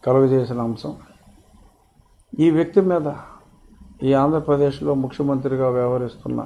కలుగజేసిన అంశం. ఈ వ్యక్తి మీద ఈ ఆంధ్రప్రదేశ్లో ముఖ్యమంత్రిగా వ్యవహరిస్తున్న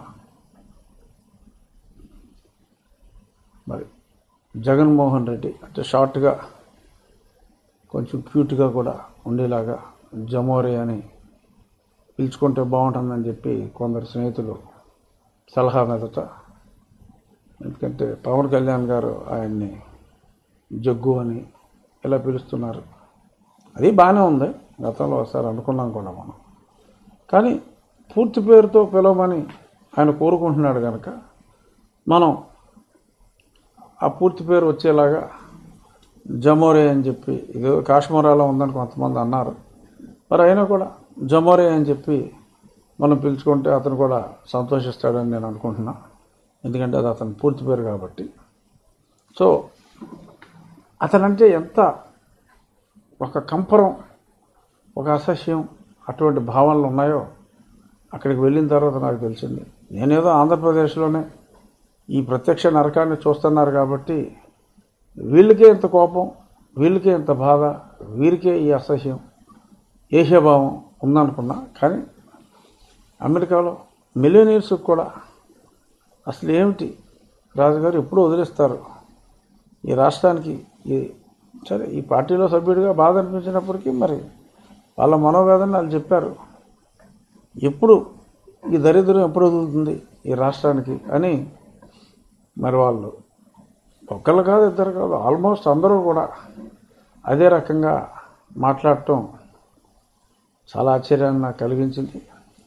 మరి జగన్మోహన్ రెడ్డి అంటే షార్ట్గా కొంచెం క్యూట్గా కూడా ఉండేలాగా జమోరే అని పిలుచుకుంటే బాగుంటుందని చెప్పి కొందరు స్నేహితులు సలహా మీదట. ఎందుకంటే పవన్ కళ్యాణ్ గారు ఆయన్ని జగ్గు అని ఇలా పిలుస్తున్నారు. అది బాగానే ఉంది, గతంలో ఒకసారి అనుకున్నాం కూడా మనం. కానీ పూర్తి పేరుతో పిలవమని ఆయన కోరుకుంటున్నాడు కనుక మనం ఆ పూర్తి పేరు వచ్చేలాగా జమోరే అని చెప్పి, ఇది కాశ్మీరాలో ఉందని కొంతమంది అన్నారు, మరి అయినా కూడా జమోరే అని చెప్పి మనం పిలుచుకుంటే అతను కూడా సంతోషిస్తాడని నేను అనుకుంటున్నా. ఎందుకంటే అది అతని పూర్తి పేరు కాబట్టి. సో అతనంటే ఎంత ఒక కంపరం, ఒక అసహ్యం, అటువంటి భావనలు ఉన్నాయో అక్కడికి వెళ్ళిన తర్వాత నాకు తెలిసింది. నేనేదో ఆంధ్రప్రదేశ్లోనే ఈ ప్రత్యక్ష నరకాన్ని చూస్తున్నారు కాబట్టి వీళ్ళకే ఇంత కోపం, వీళ్ళకే ఇంత బాధ, వీరికే ఈ అసహ్యం, ఏహ్యభావం ఉందనుకున్నా. కానీ అమెరికాలో మిలియనీర్స్కి కూడా అసలు ఏమిటి రాజుగారు ఎప్పుడూ వదిలేస్తారు ఈ రాష్ట్రానికి, సరే ఈ పార్టీలో సభ్యుడిగా బాధ అనిపించినప్పటికీ మరి వాళ్ళ మనోవేదన వాళ్ళు చెప్పారు. ఎప్పుడు ఈ దరిద్రం ఎప్పుడు వదులుతుంది ఈ రాష్ట్రానికి అని మరి వాళ్ళు ఒక్కళ్ళు కాదు, ఇద్దరు కాదు, ఆల్మోస్ట్ అందరూ కూడా అదే రకంగా మాట్లాడటం చాలా ఆశ్చర్యాన్ని నాకు కలిగించింది.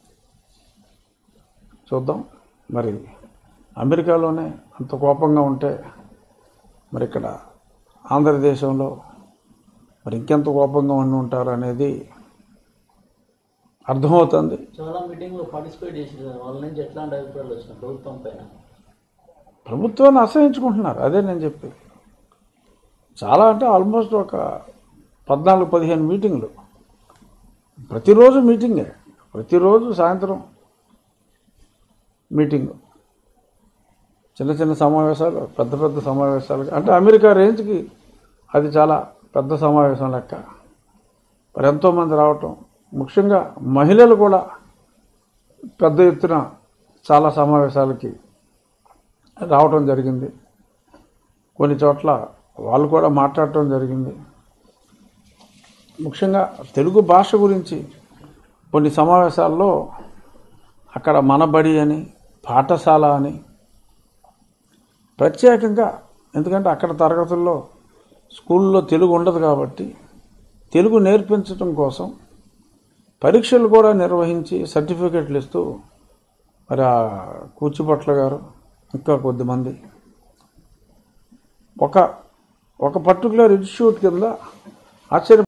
చూద్దాం, మరి అమెరికాలోనే అంత కోపంగా ఉంటే మరి ఇక్కడ ఆంధ్రదేశంలో మరి ఇంకెంత కోపంగా ఉండి ఉంటారు అనేది అర్థమవుతుంది. చాలా మీటింగ్లో పార్టిసిపేట్ చేశారు. వాళ్ళ నుంచి ఎట్లాంటి అభిప్రాయాలు వచ్చినాయి ప్రభుత్వం పైన? ప్రభుత్వాన్ని అసహించుకుంటున్నారు, అదే నేను చెప్పేది. చాలా అంటే ఆల్మోస్ట్ ఒక 14-15 మీటింగ్లు, ప్రతిరోజు మీటింగే, ప్రతిరోజు సాయంత్రం మీటింగు, చిన్న చిన్న సమావేశాలు, పెద్ద పెద్ద సమావేశాలు. అంటే అమెరికా రేంజ్కి అది చాలా పెద్ద సమావేశం లెక్క. మరి ఎంతోమంది రావటం, ముఖ్యంగా మహిళలు కూడా పెద్ద ఎత్తున చాలా సమావేశాలకి రావటం జరిగింది. కొన్ని చోట్ల వాళ్ళు కూడా మాట్లాడటం జరిగింది. ముఖ్యంగా తెలుగు భాష గురించి కొన్ని సమావేశాల్లో అక్కడ మనబడి అని, పాఠశాల అని ప్రత్యేకంగా, ఎందుకంటే అక్కడ తరగతుల్లో స్కూల్లో తెలుగు ఉండదు కాబట్టి తెలుగు నేర్పించడం కోసం పరీక్షలు కూడా నిర్వహించి సర్టిఫికెట్లు ఇస్తూ మరి ఆ కూచిపట్ల గారు ఇంకా కొద్దిమంది ఒక పర్టికులర్ ఇన్స్టిట్యూట్ కింద ఆశ్చర్య